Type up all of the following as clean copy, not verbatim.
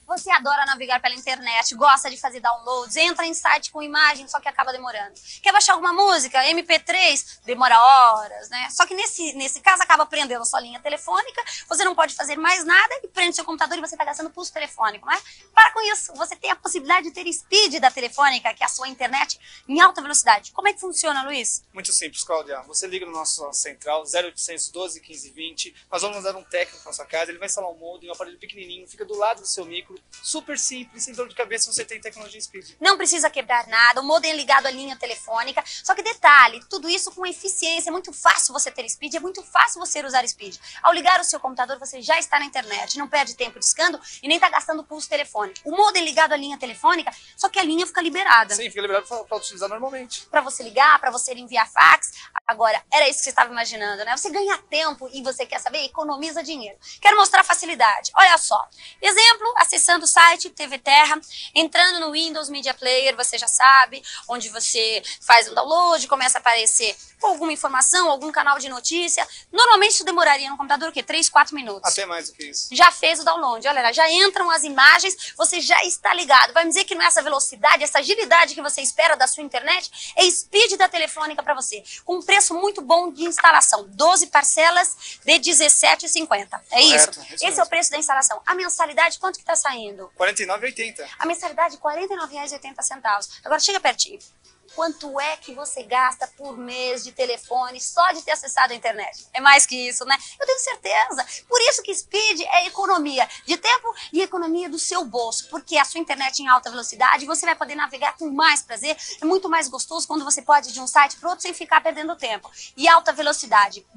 Você adora navegar pela internet, gosta de fazer downloads, entra em site com imagem, só que acaba demorando. Quer baixar alguma música, MP3, demora horas, né? Só que nesse caso acaba prendendo sua linha telefônica, você não pode fazer mais nada e prende seu computador e você está gastando pulso telefônico, não é? Para com isso, você tem a possibilidade de ter speed da telefônica, que é a sua internet em alta velocidade. Como é que funciona, Luiz? Muito simples, Cláudia. Você liga no nosso central 0800 12 15 20, nós vamos mandar um técnico para sua casa, ele vai instalar um modem, um aparelho pequenininho, fica do lado do seu micro, super simples, sem dor de cabeça, você tem tecnologia Speed. Não precisa quebrar nada, o modem é ligado à linha telefônica, só que detalhe, tudo isso com eficiência, é muito fácil você ter Speed, é muito fácil você usar Speed. Ao ligar o seu computador, você já está na internet, não perde tempo discando e nem está gastando pulso telefônico. O modem é ligado à linha telefônica, só que a linha fica liberada. Sim, fica liberado para utilizar normalmente. Para você ligar, para você enviar fax. Agora, era isso que você estava imaginando, né? Você ganha tempo e você quer saber, economiza dinheiro. Quero mostrar facilidade. Olha só. Exemplo, acessando o site TV Terra, entrando no Windows Media Player, você já sabe, onde você faz um download, começa a aparecer alguma informação, algum canal de notícia. Normalmente isso demoraria no computador o quê? 3, 4 minutos. Até mais do que isso. Já fez o download, olha lá, já entram as imagens, você já está ligado. Vai me dizer que não é essa velocidade, essa agilidade que você espera da sua internet? É Speed da Telefônica para você, com um preço muito bom de instalação, 12 parcelas de R$17,50. É isso? Esse é o preço da instalação. A mensalidade, quanto que está saindo? R$49,80. A mensalidade, R$49,80. Agora chega pertinho. Quanto é que você gasta por mês de telefone só de ter acessado a internet? É mais que isso, né? Eu tenho certeza. Por isso que Speed é economia de tempo e economia do seu bolso. Porque a sua internet em alta velocidade, você vai poder navegar com mais prazer. É muito mais gostoso quando você pode ir de um site para outro sem ficar perdendo tempo. E alta velocidade,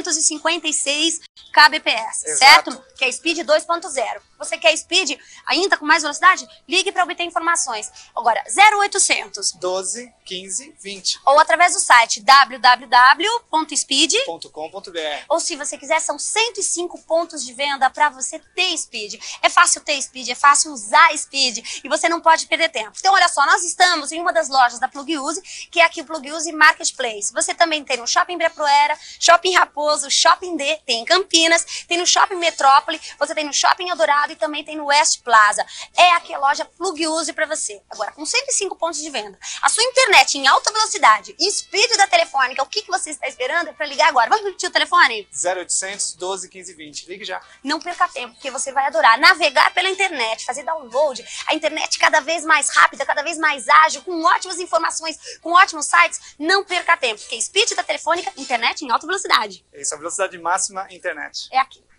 256 kbps, exato, certo? Que é Speed 2.0. Você quer Speed ainda com mais velocidade? Ligue para obter informações. Agora, 0800 12 15 20. Ou através do site www.speed.com.br. Ou se você quiser, são 105 pontos de venda para você ter Speed. É fácil ter Speed, é fácil usar Speed e você não pode perder tempo. Então, olha só, nós estamos em uma das lojas da Pluguse, que é aqui o Pluguse Marketplace. Você também tem no Shopping Ibirapuera, Shopping Raposo, Shopping D, tem em Campinas, tem no Shopping Metrópole, você tem no Shopping Eldorado e também tem no West Plaza. É aqui a loja Pluguse para você. Agora, com 105 pontos de venda, a sua internet em alta velocidade e Speed da Telefônica, o que você está esperando para ligar agora? Vamos repetir o telefone? 0800 12 15 20. Ligue já. Não perca tempo, porque você vai adorar navegar pela internet, fazer download, a internet cada vez mais rápida, cada vez mais ágil, com ótimas informações, com ótimos sites. Não perca tempo, porque Speed da Telefônica, internet em alta velocidade. Isso, a velocidade máxima internet. É aqui.